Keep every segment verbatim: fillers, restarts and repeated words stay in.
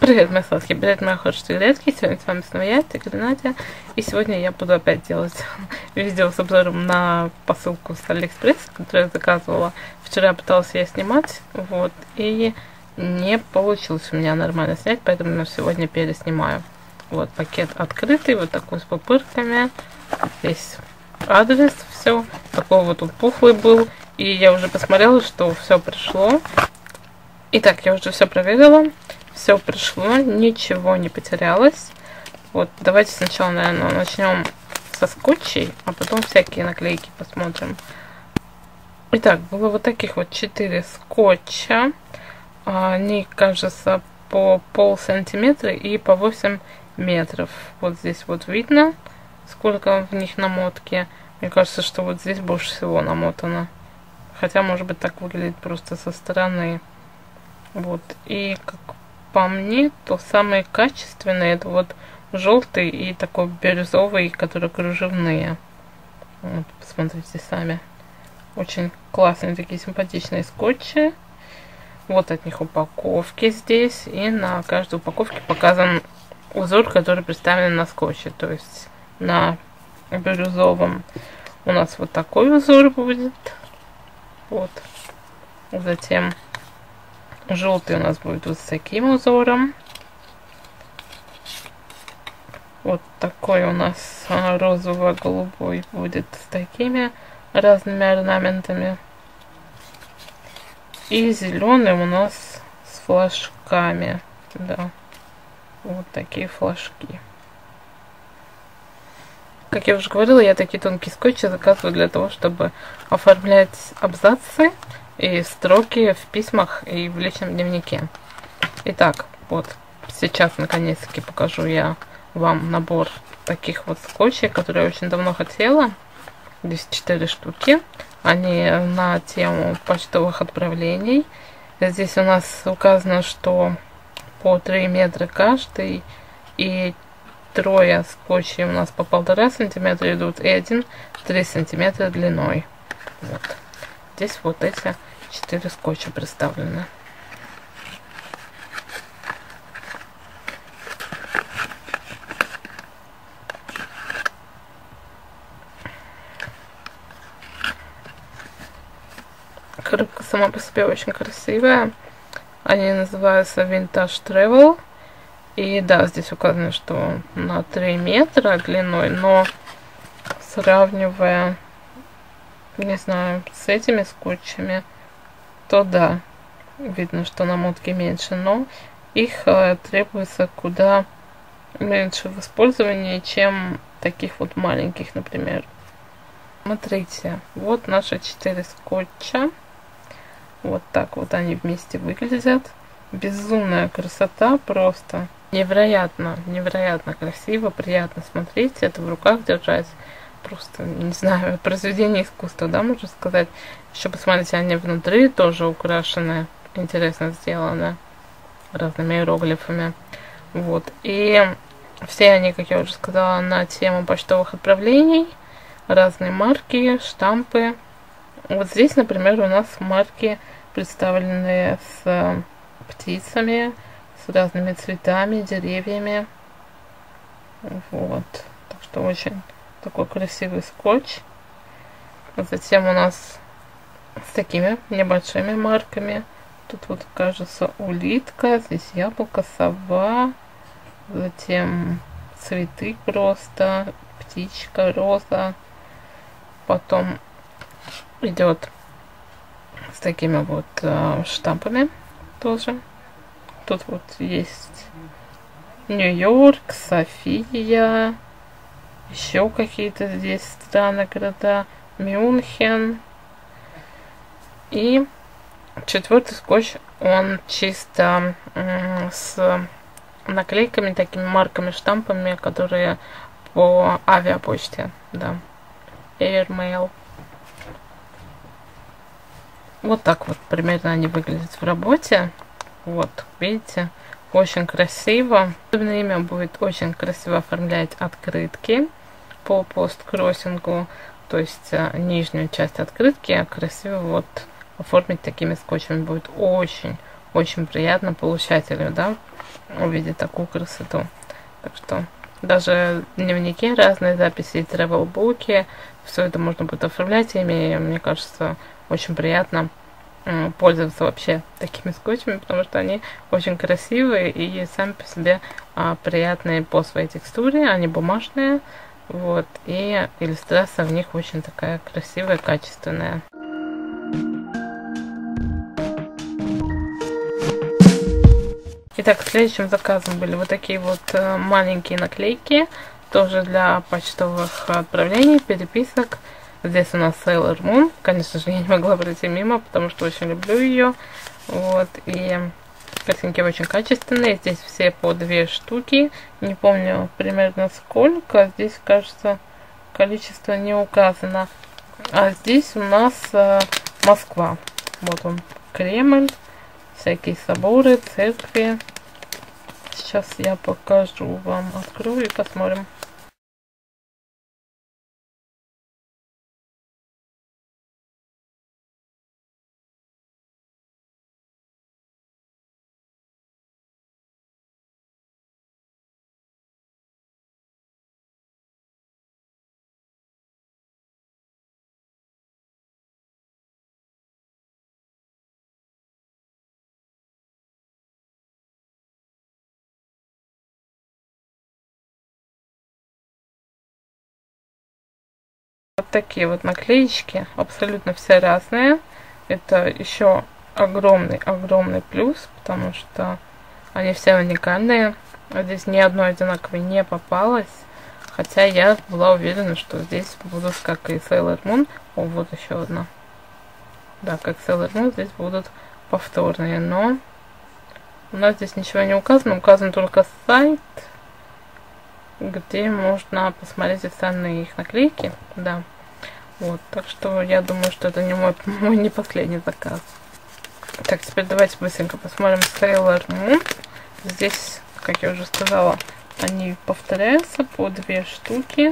Привет, мои сладкие, привет, мои хорошие редкие. Сегодня с вами снова я, Тигр Надя. И сегодня я буду опять делать видео с обзором на посылку с Алиэкспресс, которую я заказывала. Вчера пыталась я снимать, вот, и не получилось у меня нормально снять, поэтому я сегодня переснимаю. Вот, пакет открытый, вот такой с пупырками. Здесь адрес, все. Такой вот он пухлый был. И я уже посмотрела, что все пришло. Итак, я уже все проверила. Все пришло, ничего не потерялось. Вот, давайте сначала, наверное, начнем со скотчей, а потом всякие наклейки посмотрим. Итак, было вот таких вот четыре скотча. Они, кажется, по пол сантиметра и по восемь метров. Вот здесь вот видно, сколько в них намотки. Мне кажется, что вот здесь больше всего намотано. Хотя, может быть, так выглядит просто со стороны. Вот, и как по мне, то самые качественные это вот желтый и такой бирюзовый, которые кружевные. Вот, посмотрите сами. Очень классные такие симпатичные скотчи. Вот от них упаковки здесь. И на каждой упаковке показан узор, который представлен на скотче. То есть на бирюзовом у нас вот такой узор будет. Вот. Затем желтый у нас будет вот с таким узором. Вот такой у нас розово-голубой будет с такими разными орнаментами. И зеленый у нас с флажками. Да. Вот такие флажки. Как я уже говорила, я такие тонкие скотчи заказываю для того, чтобы оформлять абзацы и строки в письмах и в личном дневнике. Итак, вот сейчас наконец-таки покажу я вам набор таких вот скотчей, которые я очень давно хотела. Здесь четыре штуки. Они на тему почтовых отправлений. Здесь у нас указано, что по три метра каждый, и трое скотчей у нас по полтора сантиметра идут, и один три сантиметра длиной. Вот. Здесь вот эти четыре скотча представлены. Коробка сама по себе очень красивая. Они называются Vintage Travel. И да, здесь указано, что на три метра длиной, но сравнивая, не знаю, с этими скотчами, то да, видно, что намотки меньше, но их э, требуется куда меньше в использовании, чем таких вот маленьких, например. Смотрите, вот наши четыре скотча. Вот так вот они вместе выглядят. Безумная красота, просто невероятно, невероятно красиво, приятно смотреть, это в руках держать. Просто, не знаю, произведение искусства, да, можно сказать. Еще посмотрите, они внутри тоже украшены, интересно сделаны, разными иероглифами. Вот, и все они, как я уже сказала, на тему почтовых отправлений, разные марки, штампы. Вот здесь, например, у нас марки представлены с птицами, с разными цветами, деревьями. Вот, так что очень такой красивый скотч. Затем у нас с такими небольшими марками. Тут вот, кажется, улитка, здесь яблоко, сова. Затем цветы просто, птичка, роза. Потом идет с такими вот э, штампами тоже. Тут вот есть Нью-Йорк, София. Еще какие-то здесь страны, города, Мюнхен. И четвертый скотч, он чисто м, с наклейками, такими марками, штампами, которые по авиапочте, да, Airmail. Вот так вот примерно они выглядят в работе. Вот, видите, очень красиво. Особенно имя будет очень красиво оформлять открытки по посткроссингу, то есть а, нижнюю часть открытки красиво вот оформить такими скотчами будет очень, очень приятно получателю, да, увидеть такую красоту. Так что даже дневники, разные записи, тревел-буки, все это можно будет оформлять ими, и мне кажется, очень приятно пользоваться вообще такими скотчами, потому что они очень красивые и сами по себе а, приятные по своей текстуре, они бумажные, вот, и иллюстрация в них очень такая красивая, качественная. Итак, следующим заказом были вот такие вот маленькие наклейки, тоже для почтовых отправлений, переписок. Здесь у нас Sailor Moon. Конечно же, я не могла пройти мимо, потому что очень люблю ее. Вот, и картинки очень качественные. Здесь все по две штуки. Не помню примерно сколько. Здесь, кажется, количество не указано. А здесь у нас э, Москва. Вот он, Кремль, всякие соборы, церкви. Сейчас я покажу вам. Открою и посмотрим. Вот такие вот наклеечки, абсолютно все разные. Это еще огромный-огромный плюс, потому что они все уникальные. Здесь ни одной одинаковой не попалось. Хотя я была уверена, что здесь будут, как и Sailor Moon. О, вот еще одна. Да, как Sailor Moon, здесь будут повторные. Но у нас здесь ничего не указано. Указан только сайт, где можно посмотреть остальные их наклейки. Да. Вот, так что я думаю, что это не мой, мой не последний заказ. Так, теперь давайте быстренько посмотрим Sailor Moon. Здесь, как я уже сказала, они повторяются по две штуки.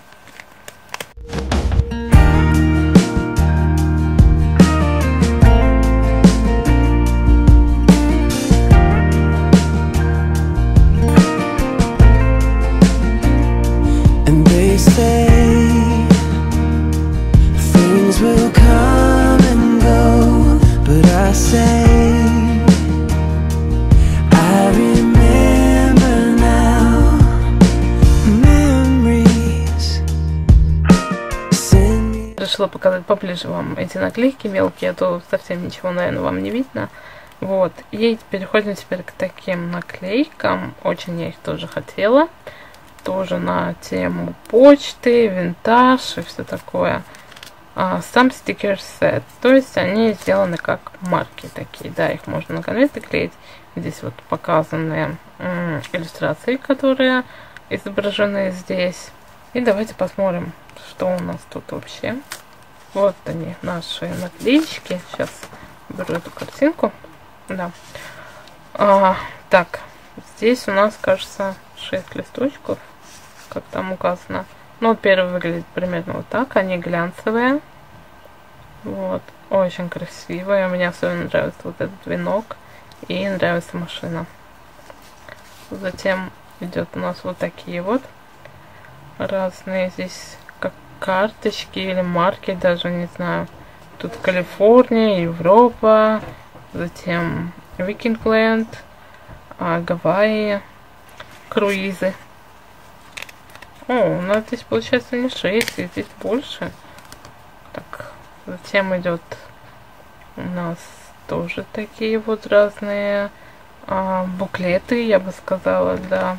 Решила показать поближе вам эти наклейки мелкие, а то совсем ничего, наверное, вам не видно. Вот, и переходим теперь к таким наклейкам. Очень я их тоже хотела. Тоже на тему почты, винтаж и все такое. А, сам стикер сет. То есть они сделаны как марки такие. Да, их можно на конверты клеить. Здесь вот показаны м, иллюстрации, которые изображены здесь. И давайте посмотрим, что у нас тут вообще. Вот они, наши наклеечки. Сейчас беру эту картинку. Да. А, так, здесь у нас, кажется, шесть листочков, как там указано. Ну, вот первый выглядит примерно вот так. Они глянцевые. Вот. Очень красивые. Мне особенно нравится вот этот венок. И нравится машина. Затем идет у нас вот такие вот разные здесь как карточки или марки, даже не знаю. Тут Калифорния, Европа, затем Викингленд, Гавайи, круизы. О, у нас здесь получается не шесть, и здесь больше. Так, затем идет у нас тоже такие вот разные а, буклеты, я бы сказала, да.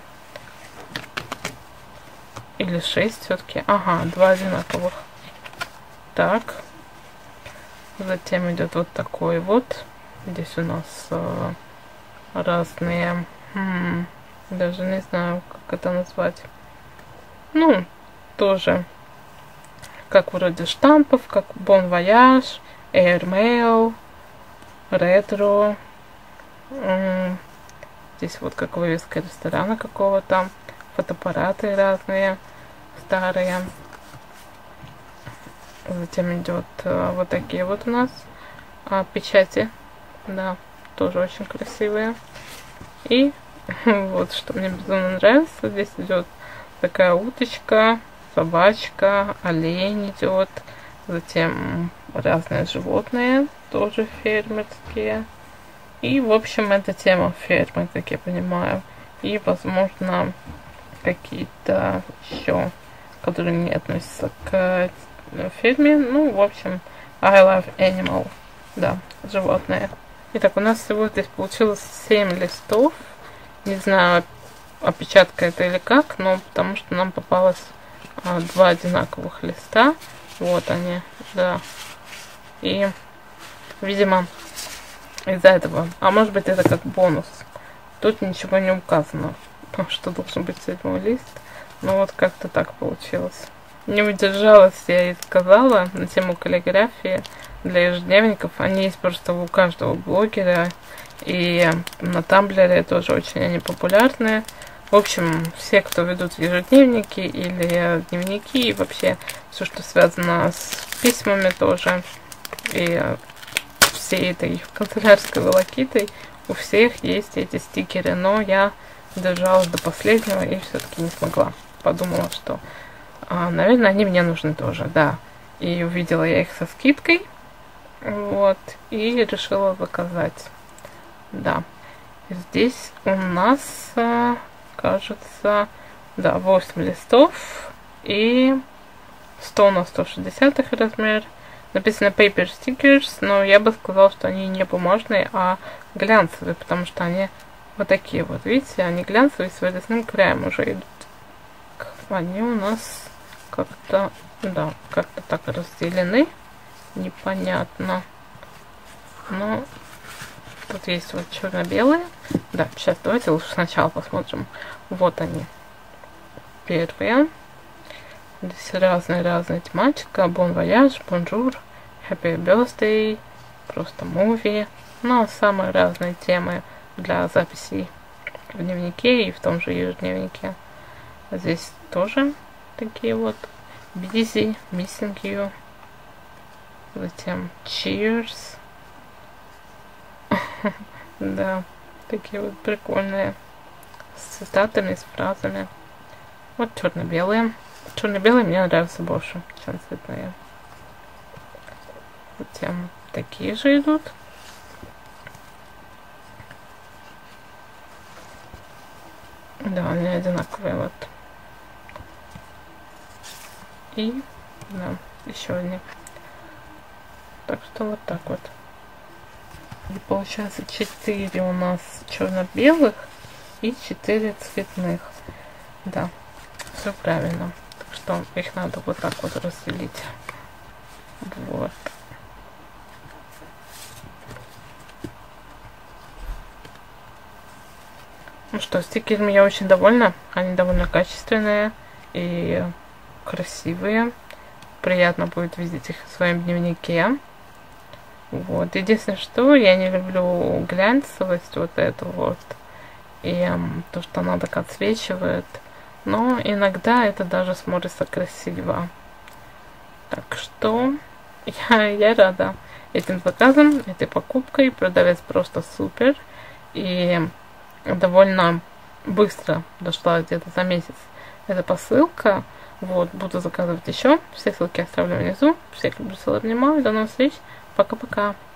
Или шесть все-таки. Ага, два одинаковых. Так. Затем идет вот такой вот. Здесь у нас э, разные... М-м, даже не знаю, как это назвать. Ну, тоже как вроде штампов, как Bon Voyage, Airmail, ретро. М-м, здесь вот как вывеска ресторана какого-то. Фотоаппараты разные, старые. Затем идет э, вот такие вот у нас а, печати. Да, тоже очень красивые. И Вот, что мне безумно нравится. Здесь идет такая уточка, собачка, олень идет, затем разные животные, тоже фермерские. И, в общем, это тема фермы, как я понимаю. И, возможно, какие-то еще, которые не относятся к ферме. Ну, в общем, I love animal. Да, животные. Итак, у нас всего здесь получилось семь листов. Не знаю, опечатка это или как, но потому что нам попалось а, два одинаковых листа. Вот они, да. И, видимо, из-за этого, а может быть это как бонус. Тут ничего не указано, что должен быть седьмой лист. Но вот как-то так получилось. Не удержалась я и сказала на тему каллиграфии для ежедневников. Они есть просто у каждого блогера. И на Тамблере тоже очень они популярны. В общем, все, кто ведут ежедневники или дневники, и вообще все, что связано с письмами тоже, и всей этой канцелярской волокитой, у всех есть эти стикеры. Но я держалась до последнего и все-таки не смогла. Подумала, что, а, наверное, они мне нужны тоже, да. И увидела я их со скидкой, вот, и решила заказать. Да, здесь у нас, кажется, да, восемь листов и сто на сто шестьдесят их размер. Написано paper stickers, но я бы сказала, что они не бумажные, а глянцевые, потому что они вот такие вот, видите, они глянцевые с вырезным краем уже идут. Они у нас как-то, да, как-то так разделены, непонятно, но тут есть вот черно-белые. Да, сейчас давайте лучше сначала посмотрим. Вот они. Первые. Здесь разная-разная тематика. Bon voyage, bonjour, happy birthday, просто movie. Но самые разные темы для записей в дневнике и в том же ежедневнике. Здесь тоже такие вот. Busy, missing you. Затем cheers. Да, такие вот прикольные, с цитатами, с фразами. Вот черно-белые. Черно-белые мне нравятся больше, чем цветные. Затем такие же идут. Да, они одинаковые вот. И, да, еще одни. Так что вот так вот. И получается четыре у нас черно-белых и четыре цветных. Да, все правильно. Так что их надо вот так вот разделить. Вот. Ну что, стикерами я очень довольна. Они довольно качественные и красивые. Приятно будет видеть их в своем дневнике. Вот. Единственное, что я не люблю глянцевость вот эту вот. И эм, то, что она так отсвечивает. Но иногда это даже смотрится красиво. Так что я, я рада этим заказом, этой покупкой. Продавец просто супер. И довольно быстро дошла, где-то за месяц, эта посылка. Вот, буду заказывать еще. Все ссылки оставлю внизу. Всех люблю, целую, обнимаю. До новых встреч. Пока-пока.